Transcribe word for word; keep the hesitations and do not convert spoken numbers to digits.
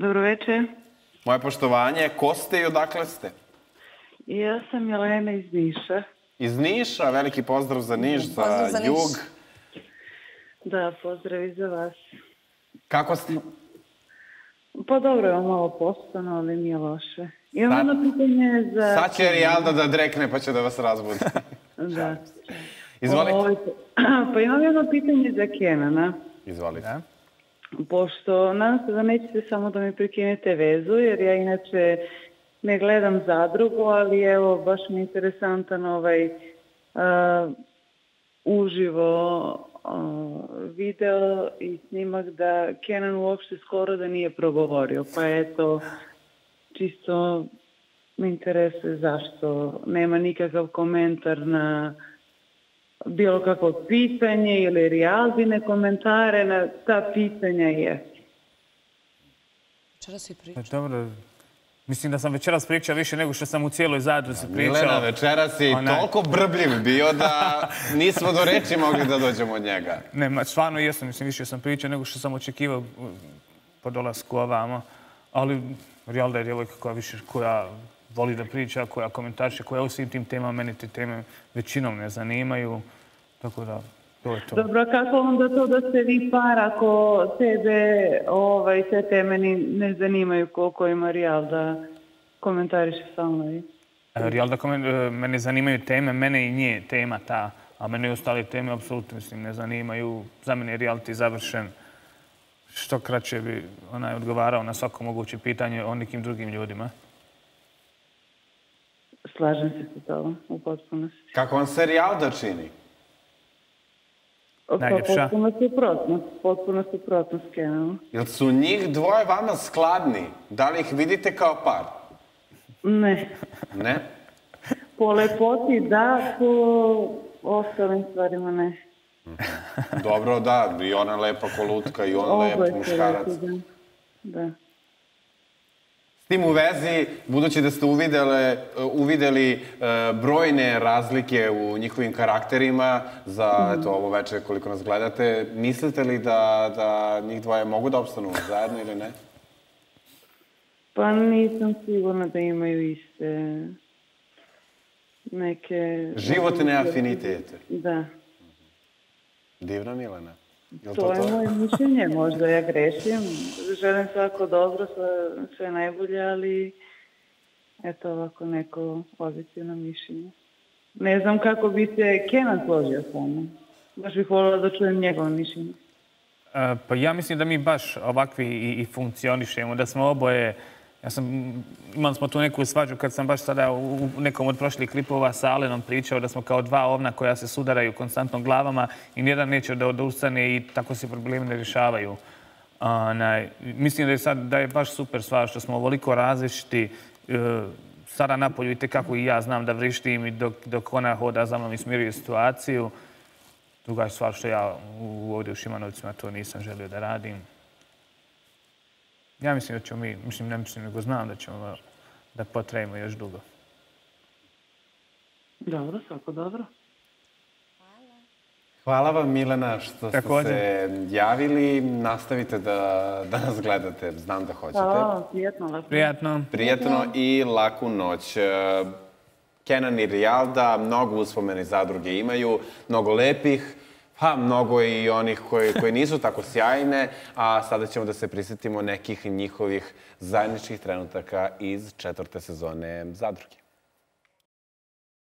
Dobro večer. Moje poštovanje. Ko ste i odakle ste? Ja sam Jelena iz Niša. Iz Niša, veliki pozdrav za Niš, za, za jug. Niš. Da, pozdrav i za vas. Kako ste? Pa dobro, je malo postano, ali nije loše. Imam jedno pitanje za... Sad će Rijalda da drekne pa će da vas razbudi. Da. Izvolite. Pa imam jedno pitanje za Kenana. Izvolite. Da. Pošto nadam se da nećete samo da mi prekinete vezu, jer ja inače ne gledam Zadrugu, ali evo, baš mi je interesantan ovaj uh, uživo uh, video i snimak da Kenan uopšte skoro da nije progovorio. Pa eto, čisto me interesuje zašto nema nikakav komentar na bilo kakvo pitanje ili Rijaldine komentare na ta pitanja je. Večeras si pričao. Dobro, mislim da sam večeras pričao više nego što sam u cijeloj Zadruzi pričao. Milena, večeras je toliko brbljiv bio da nismo do reči mogli da dođemo od njega. Ne, stvarno jesam, mislim više sam pričao nego što sam očekivao po dolasku ovamo. Ali Rijalda je djevojka koja više, koja voli da priča, koja komentarše, koja u svim tim temama, meni te teme većinom ne zanimaju. Tako da, to je to. Dobro, kako onda to da ste vi par ako tebe ovaj, te teme ne zanimaju koliko ima Rijalda komentariše samo vi? Rijalda, mene zanimaju teme, mene i nje tema ta, a mene i ostale teme apsolutno mislim ne zanimaju. Za mene je reality završen. Što kraće bi onaj odgovarao na svako moguće pitanje o nekim drugim ljudima. Slažem se sa tobom, u potpunosti. Kako vam se Rijalda čini? Najljepša. Potpuno suprotno, potpuno suprotno s Kenanom. Jel su njih dvoje vama skladni? Da li ih vidite kao par? Ne. Ne? Po lepoti da, po ostalim stvarima ne. Dobro, da, i ona lepa ko lutka i on lep muškarac. Da. S tim u vezi, budući da ste uvideli brojne razlike u njihovim karakterima za ovo večer koliko nas gledate, mislite li da njih dvoje mogu da opstanu zajedno ili ne? Pa nisam sigurna da imaju iste neke... Životne afinitete. Da. Divna Milena. To je moje mišljenje, možda ja grešim. Želim svako dobro, sve najbolje, ali eto ovako neko pozitivno mišljenje. Ne znam kako bi se Kenan složio sa mnom. Baš bih voljela da čujem njegovo mišljenje. Pa ja mislim da mi baš ovakvi i funkcionišemo, da smo oboje... Ja sam, imali smo tu neku svađu kad sam baš sada u nekom od prošlih klipova sa Alenom pričao da smo kao dva ovna koja se sudaraju konstantno glavama i nijedan neće da ustane i tako se problemi ne rješavaju. Mislim da je sad da je baš super stvar što smo ovoliko različiti. Sada napolju i tekako i ja znam da vrištim i dok ona hoda za mnom i smiruje situaciju. Druga je stvar što ja ovdje u Šimanovcima to nisam želio da radim. Ja mislim da ćemo mi, mislim ne mislim nego znam da ćemo da potrajimo još dugo. Dobro, svako dobro. Hvala vam Milena što ste se javili. Nastavite da nas gledate, znam da hoćete. Hvala vam, prijetno, laku. Prijatno. Prijetno i laku noć. Kenan i Rijalda mnogo uspomene iz Zadruge imaju, mnogo lepih, pa mnogo i onih koji nisu tako sjajne, a sada ćemo da se prisjetimo nekih njihovih zajedničkih trenutaka iz četvrte sezone Zadruge.